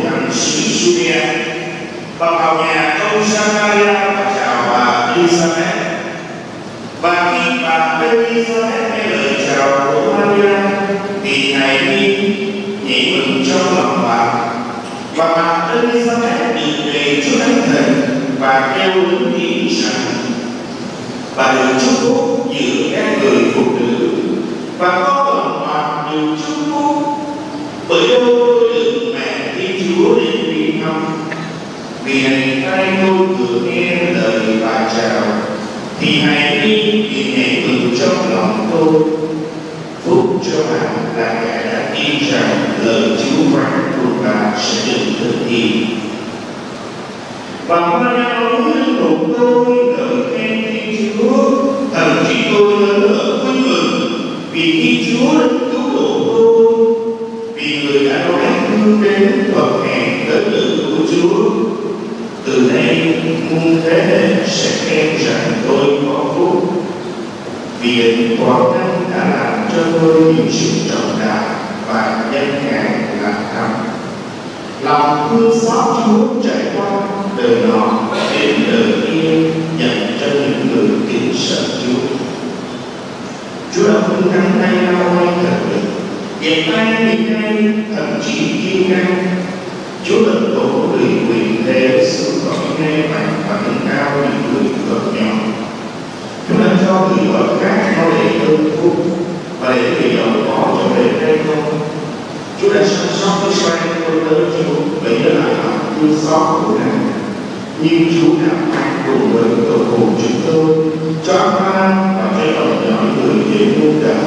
thằng sĩ Julia và vào nhà ông Samaria và chào bà Elizabeth. Và khi bà Elizabeth nghe lời chào của Maria thì ngài nhảy mừng trong lòng bà. Và bà Elizabeth đi về trước Thánh Thần và kêu lớn tiếng rằng: bà được chúc phúc giữa các người phụ nữ, và con lòng bà được chúc phúc, bởi đâu tôi được mẹ Thiên Chúa đến đi thăm. Vì này tai tôi vừa nghe lời bà chào thì hãy đi vì nhảy mừng trong lòng tôi. Phúc cho bạn là kẻ đã tin rằng lời Chúa phán của bà sẽ được thực hiện. Và Maria nói liên tục tôi lời khen Thiên Chúa, thậm chí tôi lớn ở vui mừng vì Thiên Chúa đã cứu độ tôi, vì người đã nói thương đến và hẹn tới lời của Chúa. Từ nay muôn thế hệ sẽ khen rằng tôi có phúc, vì Đấng Toàn Năng đã làm cho tôi nhiều sự trọng đại và nhân ngàn lạc thầm. Lòng thương xót Chúa trải qua đời nọ đến đời kia dành cho những người kính sợ Chúa. Chúa đã vun cánh tay lao quay thật lực, dẹp tay hiện nay thậm chí kiên ngang. Chúa lật đổ lụy quyền thế xuống khỏi ngay mạnh và nâng cao những người vượt nhỏ. Chúa đã cho người ở khác nó để ơn phúc và để người giàu có trở về đây không. Chúa đã săn sóc với xoay tôi tới Chúa lấy lại lòng thương xót của Ngài. Nhưng Chúa đã phán cùng với tội khổ chúng tôi, cho Abraham và cho lòng nhỏ người đến muôn đời.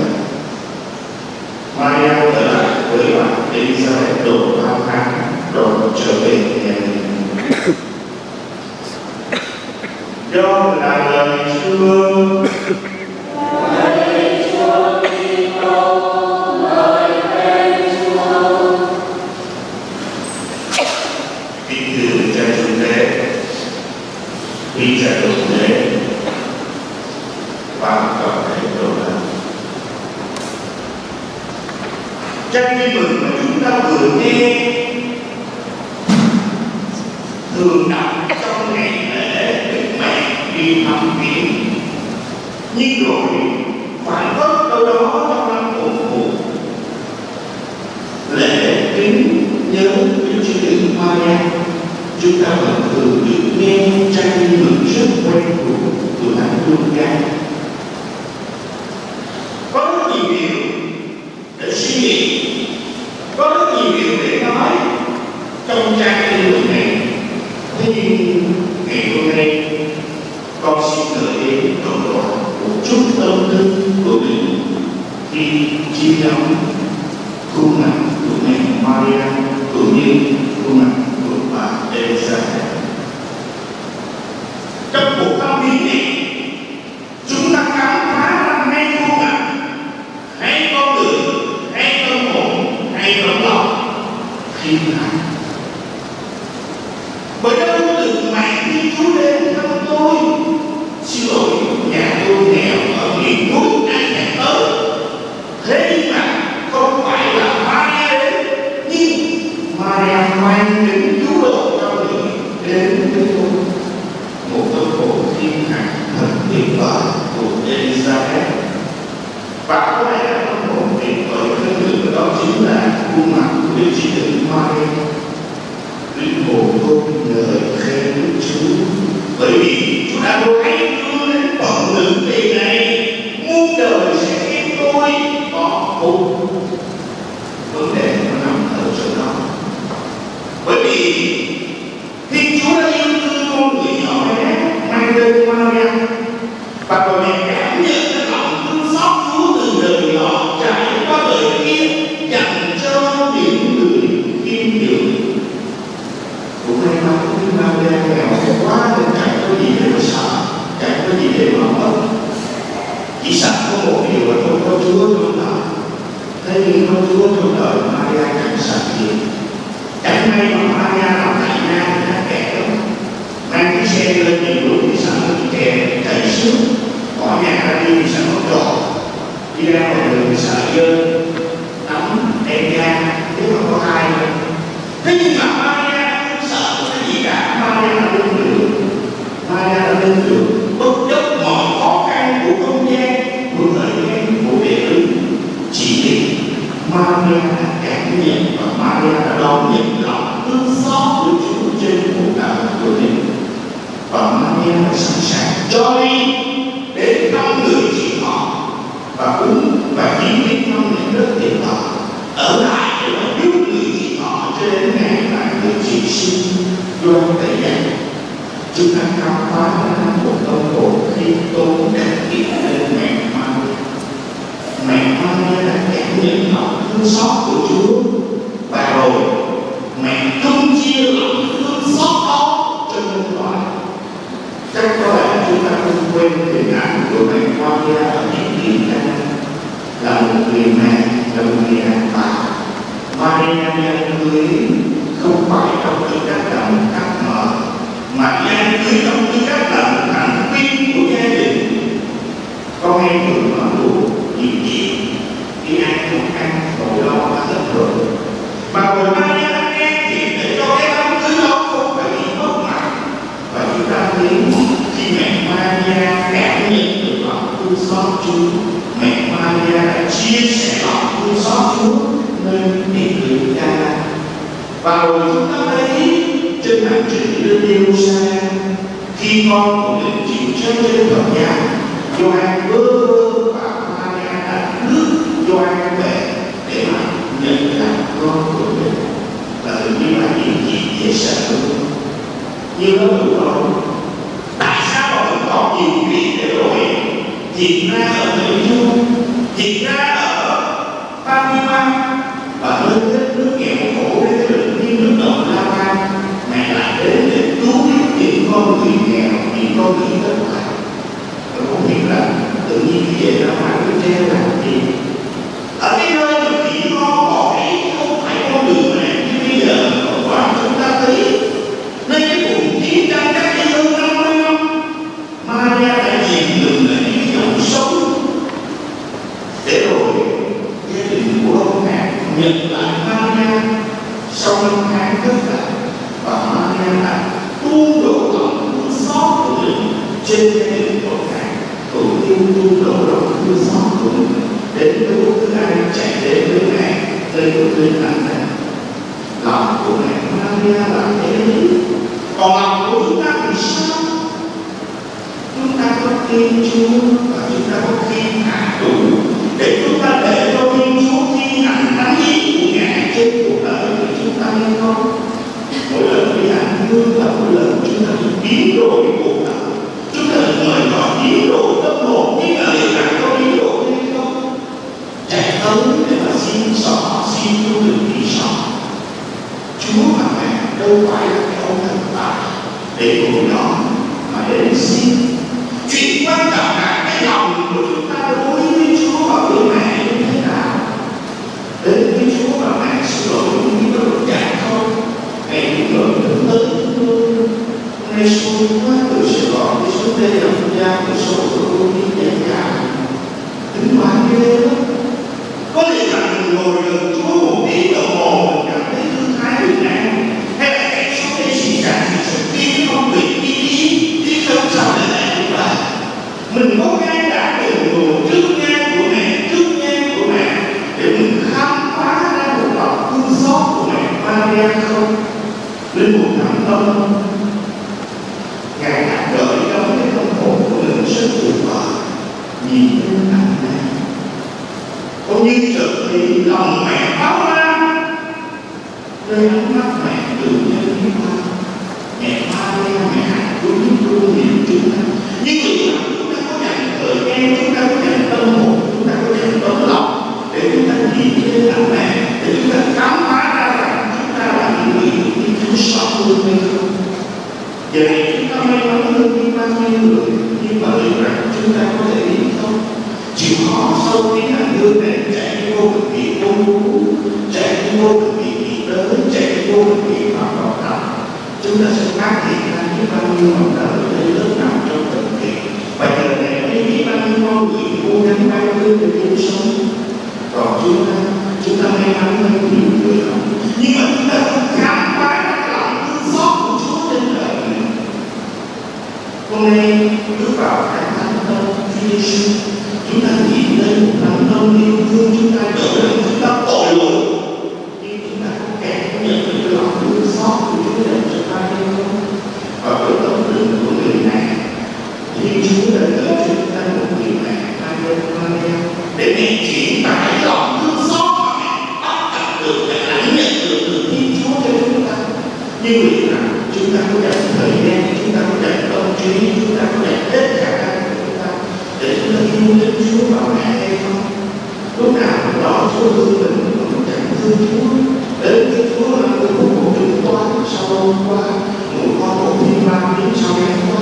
Maria trở lại với bà Elizabeth độ 3 tháng rồi trở về nhà mình. Do là lời Chúa. Đi ra đường lễ và toàn thể đồ đạc. Trang tin mừng mà chúng ta vừa nghe thường đọc trong ngày lễ Đức Mẹ đi thăm viếng, nhưng rồi phải có đâu đó trong năm cổ phụ lễ kính nhớ Đức Chúa Nữ Maria, chúng ta vẫn thường được nghe trang tin mừng rất quen thuộc của thánh Luân Ca. Có rất nhiều điều để suy nghĩ, có rất nhiều điều để nói trong trang tin mừng này. Thế nhưng ngày hôm nay con xin gửi đến cộng đoàn một chút tâm tư của mình khi chiêm ngắm khuôn mặt của mẹ Maria cũng như khuôn mặt của bà Elizabeth. Trong cuộc thăm viếng này, chúng ta khám phá ra ngay khuôn mặt, hay con người, hay tâm hồn, hay tấm lòng khiêm hạ. Bởi đâu được mẹ Thiên Chúa đến thăm tôi. Xin lỗi, nhà tôi nghèo ở miền núi, ai nhà tới. Thế mà không phải là Maria đến, nhưng Maria mang đến cứu độ cho người đến với tôi. Một tâm hồn thiên hạ thật tuyệt vời của Elizabeth. Và có lẽ là tâm hồn tuyệt vời hơn nữa đó chính là khuôn mặt của Đức Chị Nữ Maria. Linh hồn tôi ngợi khen Đức Chúa, bởi vì Chúa đã nói đưa đến phận nữ kỳ này, muôn đời sẽ khiến tôi có phúc. Vấn đề nó nằm ở chỗ đó. Bởi vì Thiên Chúa đã yêu thương con người nhỏ bé mang tên Maria, và rồi mẹ cảm nhận cái lòng thương xót Chúa từ đời nhỏ trải qua đời kia dành cho những người khiêm nhường. Cũng may mắn với Maria nghèo quá nên chẳng có gì để mà sợ, chẳng có gì để mà mất. Chỉ sợ có một điều là không có Chúa trong đời. Thế nhưng có Chúa trong đời Maria chẳng sợ gì. Chẳng may mà Maria làm tại Nam thì đã kẹt lắm. Mang cái xe lên nhiều lúc thì sợ nó bị kẹt, chạy xuống. Bỏ nhà ra đi thì sợ nó trộn. Đi ra ngoài đường thì sợ dơ, tắm, đem ra, nếu mà có ai nữa. Thế nhưng mà Maria không sợ cái gì cả. Maria là bên đường, Maria là bên đường, bất chấp mọi khó khăn của không gian, của thời gian, của địa lý, chỉ vì Maria đã cảm nhận và Maria đã đón nhận lòng thương xót của Chúa trên cuộc đời của mình, và Maria đã sẵn sàng cho đi đến thăm người chị họ và cúng và hiến hiến trong những đất tiền thờ, ở lại để mà giúp người chị họ cho đến ngày mà người chị sinh Gioan Tẩy Giả. Chúng ta khám phá ra một tâm hồn khi tôn đẹp kiệt lên mẹ Maria. Mẹ Maria đã cảm nhận lòng thương xót của Chúa, và rồi mẹ chung chia lòng thương xót đó cho nhân loại. Chắc có lẽ chúng ta không quên hình ảnh của mẹ Maria ở những điểm này, là một người mẹ, là một người an bà. Maria nhân cưới không phải trong tư cách là một cách mở, mà nhân cưới trong tư cách là một thành viên của gia đình. Con em thường nói đùa nhiều chuyện, khi ăn không ăn, nỗi lo đã hết rồi. Mà người Maria đã nghe chuyện để cho cái đám cưới đó không phải bị mất mặt. Và chúng ta thấy khi mẹ Maria cảm nhận được lòng thương xót Chúa, mẹ Maria đã chia sẻ lòng thương xót Chúa nên điện luyện Ca. Và rồi chúng ta thấy trên hành trình đến Jerusalem, khi con của mình chịu chết trên thập giá, Gioan vơ vơ và Maria đã rước Gioan về để mà nhận làm con của mình. Và tự nhiên là những gì dễ sợ hơn. Như đó đủ rồi. Tại sao mà vẫn còn nhiều việc để rồi diễn ra ở Mỹ Châu, diễn ra ở Fatima, và nơi đất nước nghèo khổ đến cái lực viên nước động La Ban, mẹ lại đến để cứu giúp những con người nghèo, những con người tất cả. Tôi không hiểu là tự nhiên như vậy là phải cái treo làm gì. Ở cái nơi mà chỉ con bỏ đi không phải con đường này như bây giờ ở ngoài chúng ta thấy, nơi cái cuộc chiến tranh cách đây hơn 50 năm, Maria đã chìm ngừng lại những dòng sống để rồi gia đình của ông Ngạn nhận lại Maria sau năm tháng thất lạc, và Maria đã tuôn đổ lòng thương xót của mình trên gia đình của ông Ngạn, cũng như tuôn đổ lòng thương xót của mình đến với bất cứ ai chạy đến với mẹ nơi của linh ảnh này. Lòng của mẹ Maria là thế đấy. Còn lòng của chúng ta thì sao? Chúng ta có tin Chúa và chúng ta có tin hạ đủ để chúng ta để cho tin Chúa thi hành thánh ý của Ngài trên cuộc đời của chúng ta hay không? Mỗi lần đi hành hương là mỗi lần chúng ta bị biến đổi cuộc đời, chúng ta được mời gọi biến đổi tâm hồn, nhưng mà liệu rằng có biến đổi hay không? Chạy tới để mà xin xỏ, xin Chúa được đi xỏ. Chúa và mẹ đâu phải là cái ông thần tài để ngồi đó mà đến xin. Chuyện quan trọng là cái lòng của chúng ta đối với Chúa và với mẹ như thế nào. Đến với Chúa và mẹ xin lỗi những cái đột trạng không? Ngày những người lớn lớn hôm nay xui quá, tôi sẽ gọi đi xuống đây là gia của số của tôi đi dạy dạy. Tính toán ghê lắm. Có lẽ rằng mình ngồi gần Chúa một tiếng đồng hồ mình cảm thấy thương thái bình an, hay là cảnh số đây xin trả thì sự tiên không bị đi không sao để lại chúng ta. Mình có gan đã từng ngồi trước nhan của mẹ để mình khám phá ra một lòng thương xót của mẹ Maria không? Linh mục thẳng tâm Ngài đã đợi trong cái tâm hồn của mình rất tuyệt vời, nhìn lên ảnh này cũng như chợt thì lòng mẹ báo ra nơi ánh mắt mẹ tự nhiên đi qua. Mẹ Maria, mẹ hạnh phúc luôn nhìn chúng ta, nhưng liệu rằng chúng ta có dành thời gian, chúng ta có dành tâm hồn, chúng ta có dành tấm lòng để chúng ta nhìn lên ảnh mẹ, để chúng ta khám phá ra rằng chúng ta là những người đi Chúa xót luôn hay không? Giờ này chúng ta may mắn hơn đi bao nhiêu người, nhưng mà liệu rằng chúng ta có thể đi không? Chịu khó sâu tiếng hành hương này chạy vô cực kỳ ôn cú, chạy vô cực kỳ kỳ tới, chạy vô cực kỳ vào đỏ đỏ. Chúng ta sẽ phát hiện ra những bao nhiêu mong đợi ở đây lớn nằm trong thực tiễn. Và giờ này mới biết bao nhiêu con người vô gắng bao nhiêu để cứu sống. Còn chúng ta may mắn hơn nhiều người không. Nhưng mà chúng ta không khám Hôm nay bước vào tháng thánh tông Chúa Giêsu, chúng ta nghĩ đến một đấng tông yêu thương chúng ta, đỡ đần chúng ta tội lỗi, nhưng chúng ta có kẻ nhận được lòng thương xót của Chúa dành cho ta hay không? Và với tâm linh của người này, thì Chúa đã gửi cho chúng ta một người mẹ Maria để mẹ chuyển tải lòng thương xót mà mẹ bắt gặp được, mẹ lãnh nhận được từ Thiên Chúa cho chúng ta. Nhưng vì rằng chúng ta có dành thời gian, chúng ta có dành tâm trí, chúng ta có dành hết khả năng của chúng ta để chúng ta yêu đến Chúa và mẹ hay không? Lúc nào cũng đó Chúa thương mình, cũng chẳng thương Chúa. Đến cái Chúa là người của một trường toán sau hôm qua, một con một thiên ba đến sau đêm qua.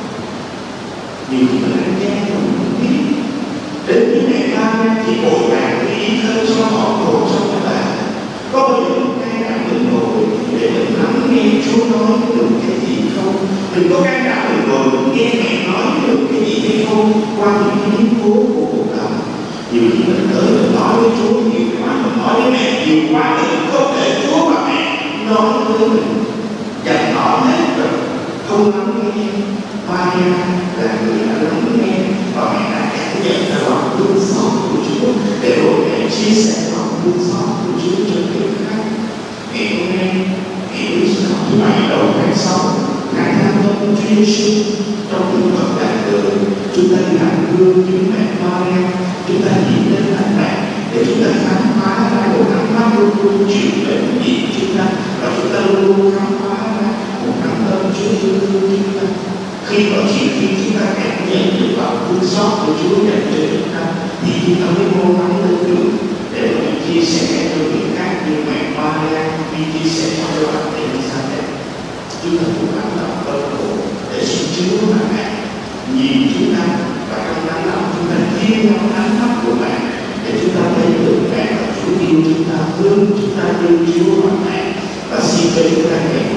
Nhiều khi mình ăn gian mà mình không biết. Đến với mẹ ba thì vội vàng đi thân trong họ cổ trong các bạn. Có bao giờ can đảm mình ngồi để mình lắng nghe Chúa nói được cái gì không? Mình có can đảm mình ngồi mình nghe mẹ nói được cái gì hay không qua những biến cố của cuộc đời. Nhiều khi mình tới mình nói với Chúa nhiều quá, mình nói với mẹ nhiều quá, mình không để Chúa và mẹ nói với mình dành họ hết rồi, không lắng nghe. Maria là người đã lắng nghe và mẹ đã cảm nhận ra lòng thương xót của Chúa để rồi mẹ chia sẻ lòng thương xót của Chúa cho người khác. Ngày hôm nay, ngày thứ bảy đầu tháng 6, ngày Thánh Tông Chúa Giêsu, trong những vật đại đời, chúng ta làm gương như mẹ Maria, chúng ta nhìn đến lại mẹ để chúng ta khám phá ra một ánh mắt luôn luôn chịu đến nhìn chúng ta, và chúng ta luôn luôn khám phá ra một Thánh Tông Chúa yêu thương chúng ta. Khi chúng ta cảm nhận được lòng thương xót của Chúa dành cho chúng ta, thì chúng ta mới cố gắng lên được để mình chia sẻ cho người khác như mẹ Maria khi chia sẻ cho bạn Elizabeth. Chúng ta cố gắng làm công cụ để xin Chúa và mẹ nhìn chúng ta, và trong đáy lòng chúng ta thiên trong ánh mắt của mẹ để chúng ta thấy được mẹ và Chúa yêu chúng ta, thương chúng ta, yêu Chúa và mẹ, và xin cho chúng ta